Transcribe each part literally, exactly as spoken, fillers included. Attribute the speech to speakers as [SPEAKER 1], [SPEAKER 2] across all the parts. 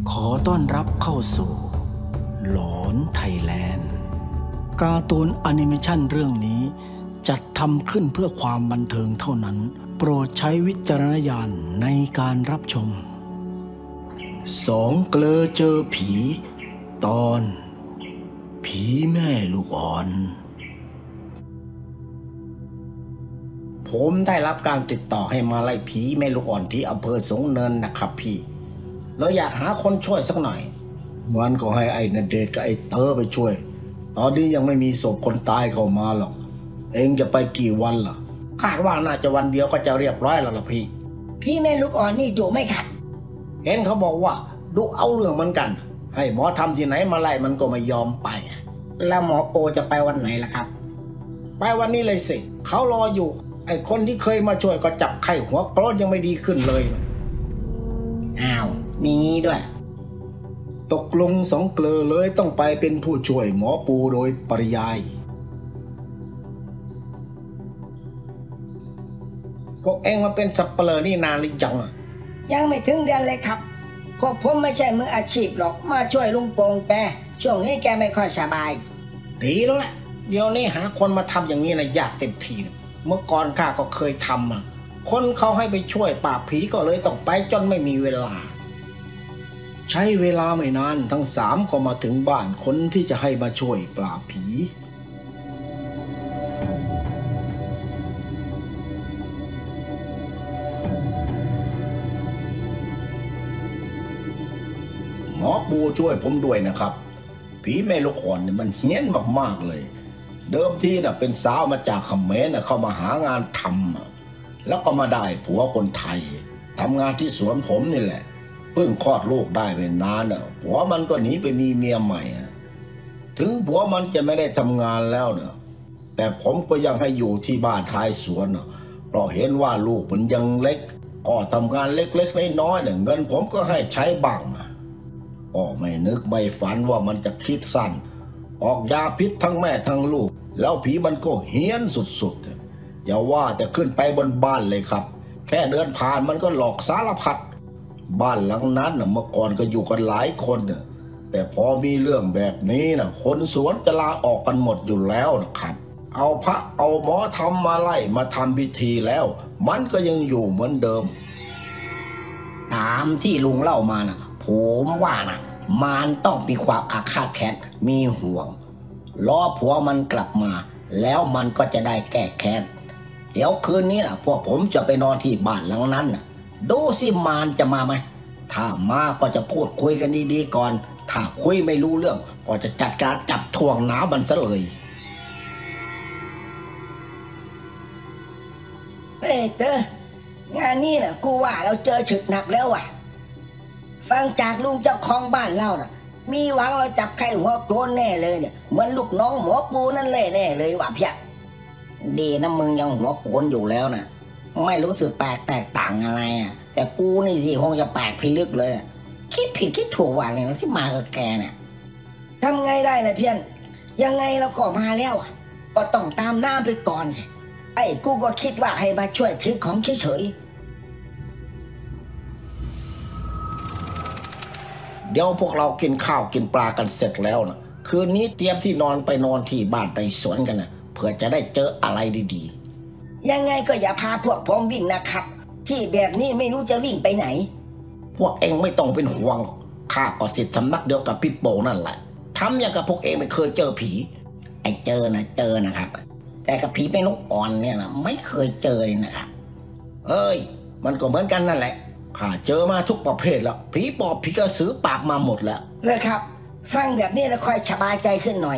[SPEAKER 1] ขอต้อนรับเข้าสู่หลอนไทยแลนด์การ์ตูนแอนิเมชันเรื่องนี้จัดทำขึ้นเพื่อความบันเทิงเท่านั้นโปรดใช้วิจารณญาณในการรับชมสองเกลอเจอผีตอนผีแม่ลูกอ่อนผมได้รับการติดต่อให้มาไล่ผีแม่ลูกอ่อนที่อำเภอสงเนินนะครับพี่เราอยากหาคนช่วยสักหน่อยมันก็ให้ไอ้ณเดชน์กับไอ้เต๋อไปช่วยตอนนี้ยังไม่มีศพคนตายเข้ามาหรอกเองจะไปกี่วันล่ะคาดว่าน่าจะวันเดียวก็จะเรียบร้อยแล้วล่ะพี่
[SPEAKER 2] พี่แม่ลูกอ่อนนี่ดุไหมครับ
[SPEAKER 1] เห็นเขาบอกว่าดุเอาเรื่องเหมือนกันให้หมอทำที่ไหนมาไล่มันก็ไม่ยอมไป
[SPEAKER 2] แล้วหมอโปจะไปวันไหนล่ะครับ
[SPEAKER 1] ไปวันนี้เลยสิเขารออยู่ไอ้คนที่เคยมาช่วยก็จับไข้หัวโกรธยังไม่ดีขึ้นเลย
[SPEAKER 2] อ้าวมีงี้ด้วย
[SPEAKER 1] ตกลงสองเกลอเลยต้องไปเป็นผู้ช่วยหมอปูโดยปริยายพวกเองมาเป็นสับเปลือนี่นานหรือยัง
[SPEAKER 2] ยังไม่ถึงเดือนเลยครับพวกผมไม่ใช่มืออาชีพหรอกมาช่วยลุงโป่งแกช่วงนี้แกไม่ค่อยสบาย
[SPEAKER 1] ดีแล้วแหละเดี๋ยวนี้หาคนมาทำอย่างนี้นะยากเต็มทีเมื่อก่อนข้าก็เคยทำอ่ะคนเขาให้ไปช่วยปราบผีก็เลยต้องไปจนไม่มีเวลาใช้เวลาไม่นานทั้งสามก็มาถึงบ้านคนที่จะให้มาช่วยปราบผีหมอปูช่วยผมด้วยนะครับผีแม่ลูกอ่อนเนี่ยมันเฮี้ยนมากๆเลยเดิมทีน่ะเป็นสาวมาจากเขมรน่ะเข้ามาหางานทำแล้วก็มาได้ผัวคนไทยทำงานที่สวนผมนี่แหละเพิ่งคลอดลูกได้ไม่นานน่ะผัวมันก็หนีไปมีเมียใหม่ถึงผัวมันจะไม่ได้ทำงานแล้วเนอะแต่ผมก็ยังให้อยู่ที่บ้านท้ายสวนน่ะเพราะเห็นว่าลูกมันยังเล็กก็ทำงานเล็กๆน้อยๆเนี่ยเงินผมก็ให้ใช้บ้างก็ไม่นึกไม่ฝันว่ามันจะคิดสั้นออกยาพิษทั้งแม่ทั้งลูกแล้วผีมันก็เฮี้ยนสุดๆอย่าว่าแต่ขึ้นไปบนบ้านเลยครับแค่เดินผ่านมันก็หลอกสารพัดบ้านหลังนั้นเมื่อก่อนก็อยู่กันหลายคนแต่พอมีเรื่องแบบนี้นะคนสวนจะลาออกกันหมดอยู่แล้วนะครับเอาพระเอาหมอทำมาไล่มาทำพิธีแล้วมันก็ยังอยู่เหมือนเดิม
[SPEAKER 2] ตามที่ลุงเล่ามานะผมว่านะมันต้องมีความอาฆาตแค้นมีห่วงรอผัวมันกลับมาแล้วมันก็จะได้แก้แค้นเดี๋ยวคืนนี้นะพวกผมจะไปนอนที่บ้านหลังนั้นนะดูสิมารจะมาไหมถ้ามาก็จะพูดคุยกันดีๆก่อนถ้าคุยไม่รู้เรื่องก็จะจัดการจับถ่วงน้ำมันซะเลยเฮ้ยเต๋องานนี้นะกูว่าเราเจอฉึกหนักแล้วว่ะฟังจากลุงเจ้าของบ้านเล่านะมีหวังเราจับไข้หัวโกรนแน่เลยเนี่ยเหมือนลูกน้องหมอปูนั่นแหละแน่เลยว่ะเพี้ยดีนะมึงยังหัวโกรนอยู่แล้วนะไม่รู้สึกแปลกแตกต่างอะไรอ่ะแต่กูนี่สิคงจะแปลกพิลึกเลยคิดผิดคิดถูกว่าเนี่ยที่มากับแกเนี่ยทำไงได้ล่ะเพี้ยนยังไงเราก็มาแล้วอ่ะก็ต้องตามน้ำไปก่อนสิไอ้กูก็คิดว่าให้มาช่วยถือของเฉย
[SPEAKER 1] เดี๋ยวพวกเรากินข้าวกินปลากันเสร็จแล้วนะคืนนี้เตรียมที่นอนไปนอนที่บ้านในสวนกันนะเพื่อจะได้เจออะไรดี
[SPEAKER 2] ๆยังไงก็อย่าพาพวกผมวิ่งนะครับที่แบบนี้ไม่รู้จะวิ่งไปไหน
[SPEAKER 1] พวกเองไม่ต้องเป็นห่วงข้าก็สิทธิ์ทำนักเดียวกับพี่โป่งนั่นแหละทำอย่างกับพวกเองไม่เคยเจอผี
[SPEAKER 2] ไอ้เจอนะเจอนะครับแต่กับผีแม่ลูกอ่อนเนี่ยนะไม่เคยเจอเลยนะครับ
[SPEAKER 1] เอ้ยมันก็เหมือนกันนั่นแหละข้าเจอมาทุกประเภทแล้วผีปอบผีกระสือปากมาหมดแล้ว
[SPEAKER 2] เลยครับฟังแบบนี้แล้วค่อยสบายใจขึ้นหน่อย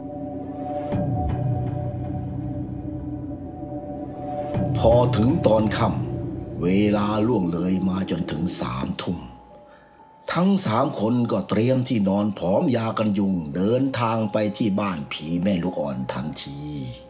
[SPEAKER 1] พอถึงตอนค่ำเวลาล่วงเลยมาจนถึงสามทุ่มทั้งสามคนก็เตรียมที่นอนพร้อมยากันยุงเดินทางไปที่บ้านผีแม่ลูกอ่อนทันที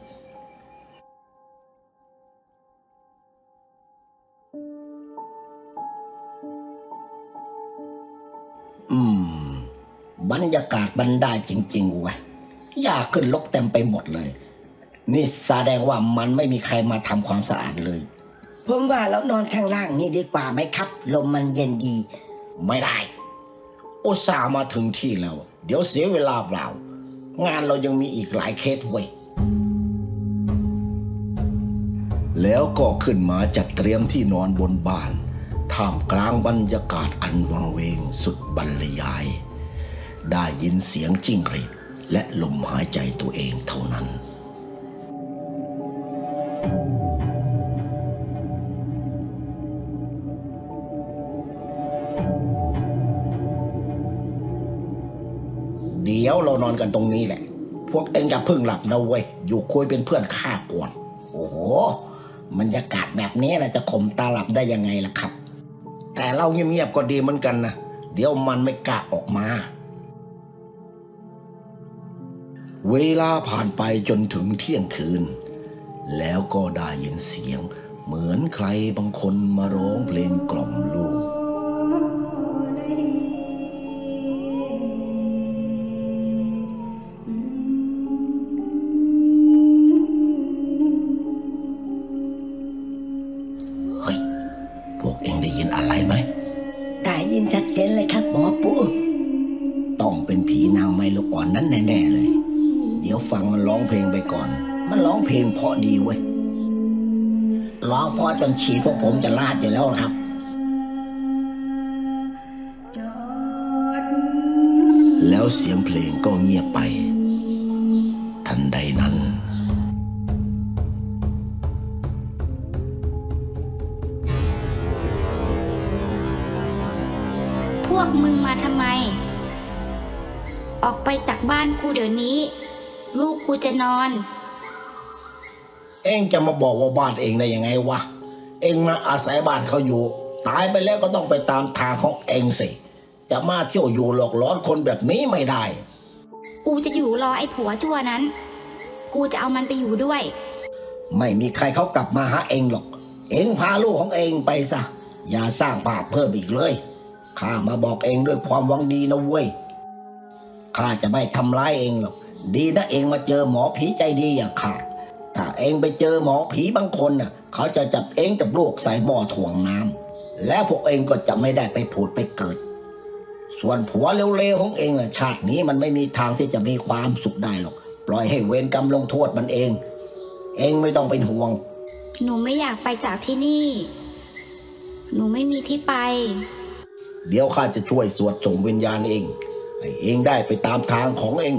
[SPEAKER 1] อืมบรรยากาศมันได้จริงๆเว้ยหญ้าขึ้นรกเต็มไปหมดเลยนี่แสดงว่ามันไม่มีใครมาทำความสะอาดเลย
[SPEAKER 2] ผมว่าเรานอนข้างล่างนี่ดีกว่าไหมครับลมมันเย็นดี
[SPEAKER 1] ไม่ได้อุตส่าห์มาถึงที่แล้วเดี๋ยวเสียเวลาเปล่างานเรายังมีอีกหลายเคสเว้ยแล้วก็ขึ้นมาจัดเตรียมที่นอนบนบ้านท่ามกลางบรรยากาศอันวังเวงสุดบรรยายได้ยินเสียงจิ้งหรีดและลมหายใจตัวเองเท่านั้นเดี๋ยวเรานอนกันตรงนี้แหละพวกเอ็งอย่าเพิ่งหลับนะเว้ยอยู่คุยเป็นเพื่อนข้าก่อนโอ้โหบรรยากาศแบบนี้นะจะข่มตาหลับได้ยังไงล่ะครับแต่เราเงียบๆก็ดีเหมือนกันนะเดี๋ยวมันไม่กล้าออกมาเวลาผ่านไปจนถึงเที่ยงคืนแล้วก็ได้ยินเสียงเหมือนใครบางคนมาร้องเพลงกล่อมลูกเฮ้ยพวกเอ็งได้ยินอะไรไหม
[SPEAKER 2] ได้ยินชัดเจนเลยครับหมอปู
[SPEAKER 1] ต้องเป็นผีนางไม้ลูกอ่อนนั้นแน่ๆเลยเดี๋ยวฟังมันร้องเพลงไปก่อนมันร้องเพลงเพราะดีเว้ยร้องเพราะจนฉีดพวกผมจะลาดอยู่แล้วครับแล้วเสียงเพลงก็เงียบไปทันใดนั้น
[SPEAKER 3] พวกมึงมาทำไมออกไปจากบ้านกูเดี๋ยวนี้ลูกกูจะนอน
[SPEAKER 1] เอ็งจะมาบอกว่าบ้านเองได้ยังไงวะเอ็งมาอาศัยบ้านเขาอยู่ตายไปแล้วก็ต้องไปตามทางของเอ็งสิจะมาเที่ยวอยู่หลอกล้อนคนแบบนี้ไม่ได้
[SPEAKER 3] กูจะอยู่รอไอ้ผัวชั่วนั้นกูจะเอามันไปอยู่ด้วย
[SPEAKER 1] ไม่มีใครเขากลับมาหาเอ็งหรอกเอ็งพาลูกของเอ็งไปซะอย่าสร้างภาพเพิ่มอีกเลยข้ามาบอกเอ็งด้วยความหวังดีนะเว้ยข้าจะไม่ทำร้ายเอ็งหรอกดีนะเอ็งมาเจอหมอผีใจดีอย่างข้าถ้าเอ็งไปเจอหมอผีบางคนน่ะเขาจะจับเอ็งกับลูกใส่หม้อถ่วงน้ำแล้วพวกเอ็งก็จะไม่ได้ไปผุดไปเกิดส่วนผัวเลวๆของเอ็งน่ะชาตินี้มันไม่มีทางที่จะมีความสุขได้หรอกปล่อยให้เวรกรรมลงโทษมันเองเอ็งไม่ต้องเป็นห่วง
[SPEAKER 3] หนูไม่อยากไปจากที่นี่หนูไม่มีที่ไป
[SPEAKER 1] เดี๋ยวข้าจะช่วยสวดส่งวิญญาณเองให้เองได้ไปตามทางของเอง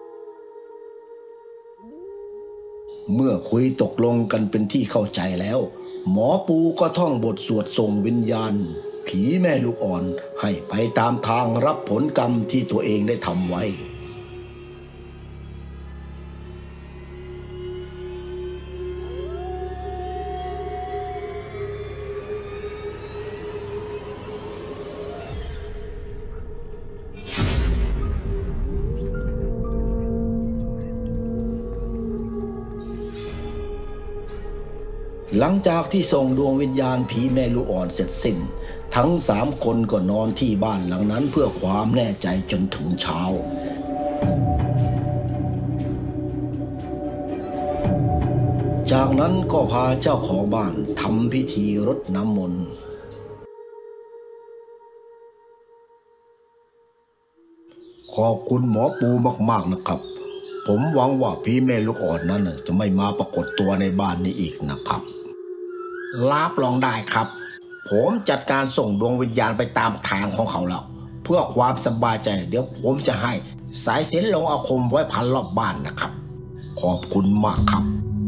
[SPEAKER 1] เมื่อคุยตกลงกันเป็นที่เข้าใจแล้วหมอปูก็ท่องบทสวดส่งวิญญาณผีแม่ลูกอ่อนให้ไปตามทางรับผลกรรมที่ตัวเองได้ทำไว้หลังจากที่ส่งดวงวิญญาณผีแม่ลูกอ่อนเสร็จสิ้นทั้งสามคนก็นอนที่บ้านหลังนั้นเพื่อความแน่ใจจนถึงเช้าจากนั้นก็พาเจ้าของบ้านทำพิธีรดน้ำมนต์ขอบคุณหมอปูมากๆนะครับผมหวังว่าผีแม่ลูกอ่อนนั้นจะไม่มาปรากฏตัวในบ้านนี้อีกนะครับรับรองได้ครับผมจัดการส่งดวงวิญญาณไปตามทางของเขาแล้วเพื่อความสบายใจเดี๋ยวผมจะให้สายสิญจน์ลงอาคมไว้พันรอบบ้านนะครับขอบคุณมากครับ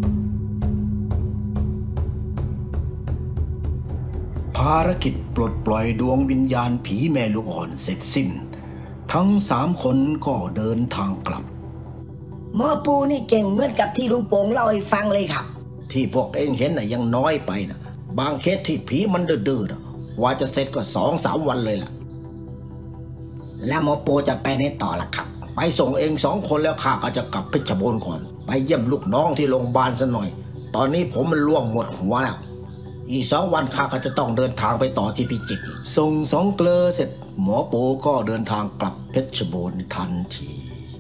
[SPEAKER 1] ภารกิจปลดปล่อยดวงวิญญาณผีแม่ลูกอ่อนเสร็จสิ้นทั้งสามคนก็เดินทางกลับ
[SPEAKER 2] หมอปูนี่เก่งเหมือนกับที่ลุงโป่งเล่าให้ฟังเลยครับ
[SPEAKER 1] ที่พวกเองเห็นน่ะยังน้อยไปนะบางเคสที่ผีมันดื้อๆนะว่าจะเสร็จก็สองสามวันเลยล่ะ
[SPEAKER 2] แล้วหมอปูจะไปไหนต่อล่ะครับ
[SPEAKER 1] ไปส่งเองสองคนแล้วข้าก็จะกลับเพชรบูรณ์ก่อนไปเยี่ยมลูกน้องที่โรงพยาบาลซะหน่อยตอนนี้ผมมันล่วงหมดหัวแล้วอีกสองวันข้าก็จะต้องเดินทางไปต่อที่พิจิตรส่งสองเกลอเสร็จหมอปูก็เดินทางกลับเพชรบูรณ์ทันที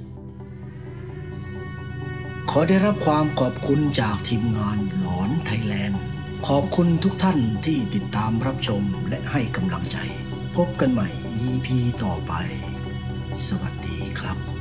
[SPEAKER 1] ขอได้รับความขอบคุณจากทีมงานหลอนไทยแลนด์ขอบคุณทุกท่านที่ติดตามรับชมและให้กำลังใจพบกันใหม่ อีอี พี ต่อไป สวัสดีครับ